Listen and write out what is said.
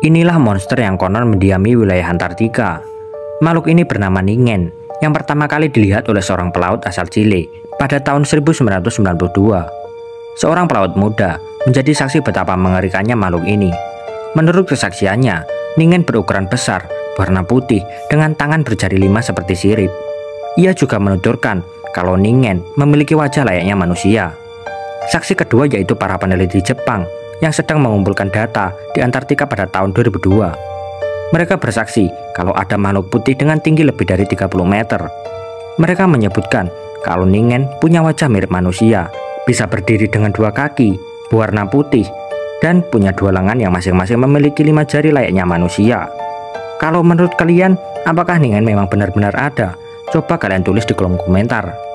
Inilah monster yang konon mendiami wilayah Antartika. Makhluk ini bernama Ningen, yang pertama kali dilihat oleh seorang pelaut asal Chile pada tahun 1992. Seorang pelaut muda menjadi saksi betapa mengerikannya makhluk ini. Menurut kesaksiannya, Ningen berukuran besar, warna putih, dengan tangan berjari 5 seperti sirip. Ia juga menuturkan kalau Ningen memiliki wajah layaknya manusia. Saksi kedua yaitu para peneliti Jepang yang sedang mengumpulkan data di Antartika pada tahun 2002. Mereka bersaksi kalau ada makhluk putih dengan tinggi lebih dari 30 meter. Mereka menyebutkan kalau Ningen punya wajah mirip manusia, bisa berdiri dengan 2 kaki, berwarna putih, dan punya 2 lengan yang masing-masing memiliki 5 jari layaknya manusia. Kalau menurut kalian, apakah Ningen memang benar-benar ada? Coba kalian tulis di kolom komentar.